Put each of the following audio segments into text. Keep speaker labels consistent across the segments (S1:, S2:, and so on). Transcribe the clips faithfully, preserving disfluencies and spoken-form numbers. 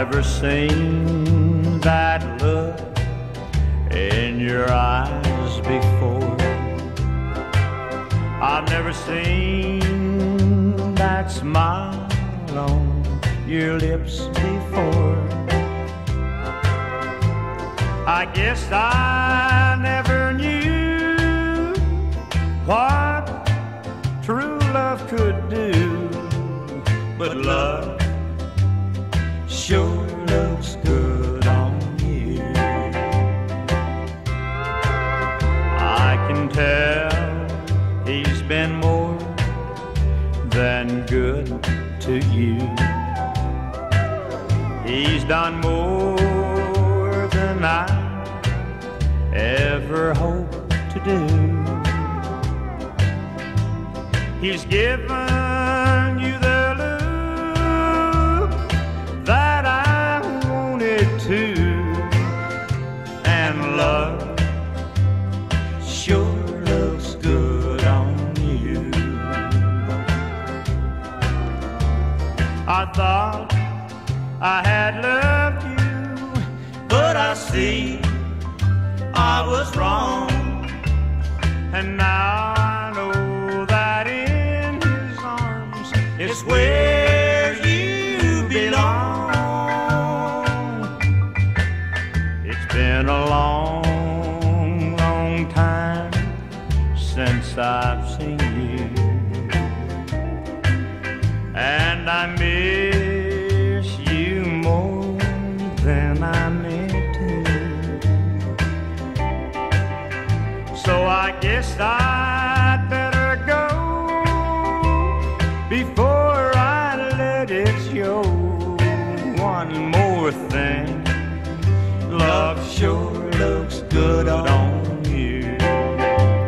S1: never seen that look in your eyes before. I've never seen that smile on your lips before. I guess I never knew what true love could do, but love sure looks good on you. I can tell he's been more than good to you. He's done more than I ever hoped to do. He's given you the look that I wanted to, and love sure looks good on you. I thought I had loved you, but I see I was wrong, and now I know that in his arms is where you belong. It's been a long, long time since I've seen you, and I miss you more than I meant to. So I guess I'd better go before I let it show. One more thing, love sure looks good on you.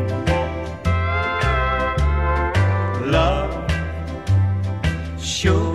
S1: Love sure